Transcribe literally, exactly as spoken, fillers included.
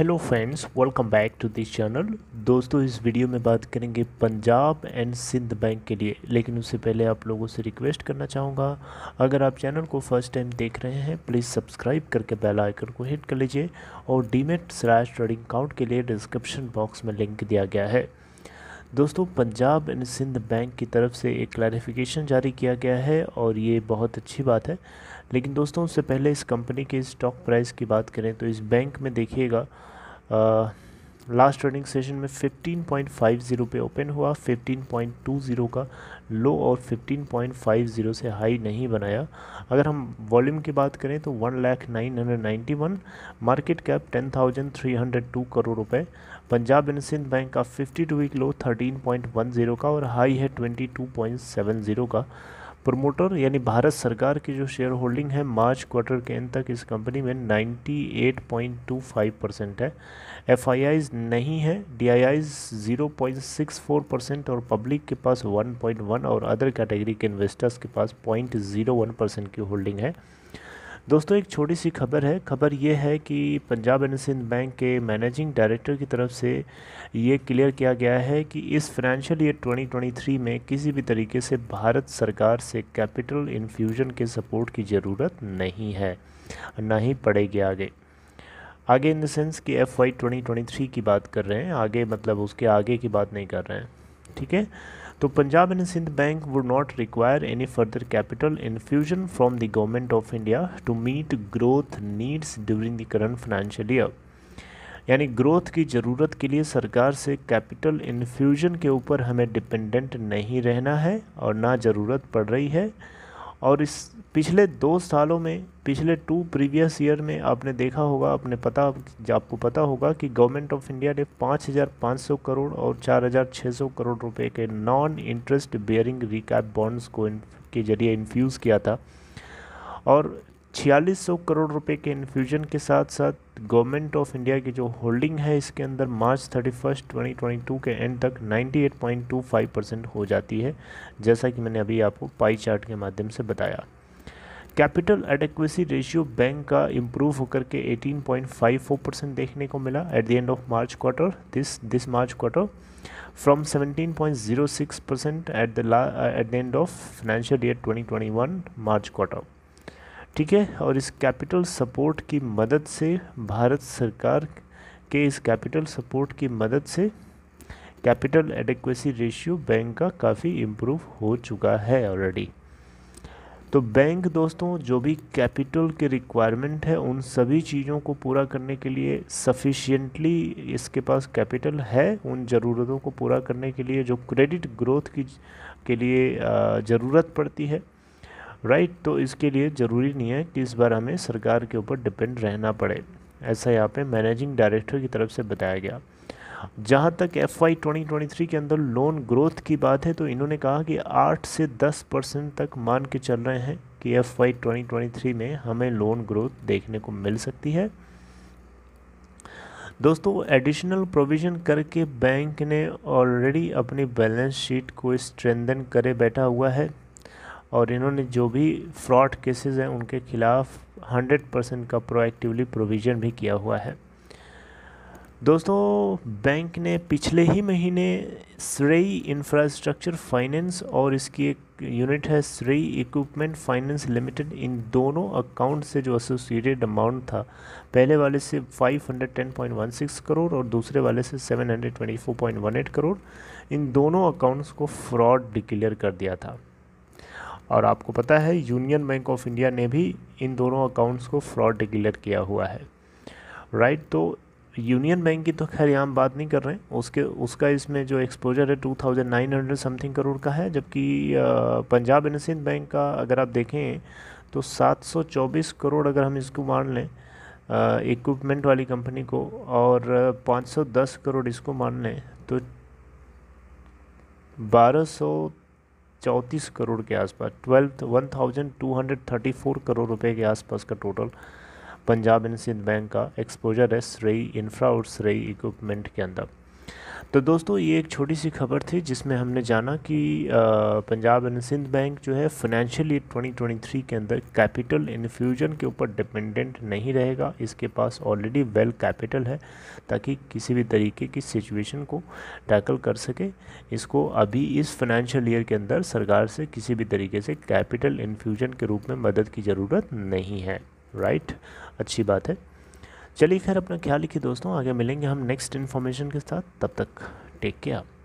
Hello friends, welcome back to this channel. दोस्तों, इस video में बात करेंगे पंजाब एंड सिंध बैंक के लिए। लेकिन उससे पहले आप लोगों से रिक्वेस्ट करना चाहूँगा, अगर आप चैनल को फर्स्ट टाइम देख रहे हैं प्लीज़ सब्सक्राइब करके बेल आइकन को हिट कर लीजिए। और डीमेट स्लैश ट्रेडिंग अकाउंट के लिए डिस्क्रिप्शन बॉक्स में लिंक दिया गया है। दोस्तों, पंजाब एंड सिंध बैंक की तरफ से एक क्लैरिफिकेशन जारी किया गया है और ये बहुत अच्छी बात है। लेकिन दोस्तों, उससे पहले इस कंपनी के स्टॉक प्राइस की बात करें तो इस बैंक में देखिएगा, लास्ट ट्रेडिंग सेशन में फिफ्टीन पॉइंट फाइव ज़ीरो पे ओपन हुआ, फिफ्टीन पॉइंट टू ज़ीरो का लो और फिफ्टीन पॉइंट फाइव ज़ीरो से हाई नहीं बनाया। अगर हम वॉल्यूम की बात करें तो one lakh nine hundred ninety one, market cap ten thousand three hundred two crore रुपए। पंजाब एंड सिंध बैंक का fifty two week low thirteen point one zero का और हाई है twenty two point seven zero का। प्रमोटर यानी भारत सरकार की जो शेयर होल्डिंग है मार्च क्वार्टर के एंड तक इस कंपनी में ninety eight point two five percent है। एफ आई आईज नहीं है, D I Is zero point six four percent और पब्लिक के पास वन पॉइंट वन और अदर कैटेगरी के इन्वेस्टर्स के पास पॉइंट ज़ीरो वन परसेंट की होल्डिंग है। दोस्तों, एक छोटी सी खबर है। खबर ये है कि पंजाब एंड सिंध बैंक के मैनेजिंग डायरेक्टर की तरफ से ये क्लियर किया गया है कि इस financial year twenty twenty three में किसी भी तरीके से भारत सरकार से कैपिटल इन्फ्यूजन के सपोर्ट की ज़रूरत नहीं है, ना ही पड़ेगी आगे। आगे इन द सेंस कि F Y twenty twenty three की बात कर रहे हैं, आगे मतलब उसके आगे की बात नहीं कर रहे हैं। ठीक है, तो Punjab and Sindh bank would not require any further capital infusion from the government of India to meet growth needs during the current financial year. यानी ग्रोथ की ज़रूरत के लिए सरकार से कैपिटल इन्फ्यूजन के ऊपर हमें डिपेंडेंट नहीं रहना है और ना ज़रूरत पड़ रही है। और इस पिछले दो सालों में, पिछले टू प्रीवियस ईयर में आपने देखा होगा, आपने पता आपको पता होगा कि गवर्नमेंट ऑफ इंडिया ने पाँच हज़ार पाँच सौ करोड़ और चार हज़ार छः सौ करोड़ रुपए के non interest bearing recap bonds को इन के जरिए इन्फ्यूज़ किया था। और छियालीस सौ करोड़ रुपए के इन्फ्यूजन के साथ साथ गवर्नमेंट ऑफ इंडिया की जो होल्डिंग है इसके अंदर March thirty first twenty twenty two के एंड तक ninety eight point two five percent हो जाती है, जैसा कि मैंने अभी आपको पाई चार्ट के माध्यम से बताया। कैपिटल एडेक्वेसी रेशियो बैंक का इम्प्रूव होकर के eighteen point five four percent देखने को मिला at the end of March quarter, this this March quarter, from seventeen point zero six percent at the at the end of financial year twenty twenty one March quarter. ठीक है, और इस capital support की मदद से भारत सरकार के इस कैपिटल सपोर्ट की मदद से कैपिटल एडेक्वेसी रेशियो बैंक का काफ़ी इम्प्रूव हो चुका है ऑलरेडी। तो बैंक दोस्तों, जो भी कैपिटल के रिक्वायरमेंट है उन सभी चीज़ों को पूरा करने के लिए सफिशिएंटली इसके पास कैपिटल है। उन ज़रूरतों को पूरा करने के लिए जो क्रेडिट ग्रोथ की के लिए ज़रूरत पड़ती है, राइट right, तो इसके लिए ज़रूरी नहीं है कि इस बार हमें सरकार के ऊपर डिपेंड रहना पड़े, ऐसा यहाँ पे मैनेजिंग डायरेक्टर की तरफ से बताया गया। जहाँ तक F Y twenty twenty three के अंदर लोन ग्रोथ की बात है तो इन्होंने कहा कि आठ से दस परसेंट तक मान के चल रहे हैं कि F Y twenty twenty three में हमें लोन ग्रोथ देखने को मिल सकती है। दोस्तों, एडिशनल प्रोविज़न करके बैंक ने ऑलरेडी अपनी बैलेंस शीट को स्ट्रेंथन करे बैठा हुआ है और इन्होंने जो भी फ्रॉड केसेस हैं उनके खिलाफ हंड्रेड परसेंट का प्रोएक्टिवली प्रोविज़न भी किया हुआ है। दोस्तों, बैंक ने पिछले ही महीने श्रेय इंफ्रास्ट्रक्चर फाइनेंस और इसकी एक यूनिट है श्रेय इक्विपमेंट फाइनेंस लिमिटेड, इन दोनों अकाउंट से जो एसोसिएटेड अमाउंट था, पहले वाले से five hundred ten point one six crore और दूसरे वाले से seven hundred twenty four point one eight crore, इन दोनों अकाउंट्स को फ्रॉड डिक्लेयर कर दिया था। और आपको पता है यूनियन बैंक ऑफ इंडिया ने भी इन दोनों अकाउंट्स को फ्रॉड डिक्लेयर किया हुआ है, राइट। तो यूनियन बैंक की तो खैर यहाँ हम बात नहीं कर रहे हैं, उसके उसका इसमें जो एक्सपोजर है two thousand nine hundred something crore का है, जबकि पंजाब एंड सिंध बैंक का अगर आप देखें तो सात सौ चौबीस करोड़ अगर हम इसको मान लें इक्विपमेंट वाली कंपनी को और पाँच सौ दस करोड़ इसको मान लें तो बारह सौ चौंतीस करोड़ के आसपास, twelve one thousand two hundred thirty four crore रुपए के आसपास का total Punjab and Sindh bank का एक्सपोजर है श्रेय इंफ्रा और श्रेय इक्विपमेंट के अंदर। तो दोस्तों ये एक छोटी सी खबर थी जिसमें हमने जाना कि अ, पंजाब एंड सिंध बैंक जो है financial year twenty twenty three के अंदर कैपिटल इन्फ्यूजन के ऊपर डिपेंडेंट नहीं रहेगा। इसके पास ऑलरेडी वेल कैपिटल है ताकि किसी भी तरीके की सिचुएशन को टैकल कर सके। इसको अभी इस फाइनेंशियल ईयर के अंदर सरकार से किसी भी तरीके से कैपिटल इन्फ्यूजन के रूप में मदद की ज़रूरत नहीं है। राइट, अच्छी बात है। चलिए खैर, अपना ख्याल रखिए दोस्तों, आगे मिलेंगे हम नेक्स्ट इन्फॉर्मेशन के साथ। तब तक टेक केयर।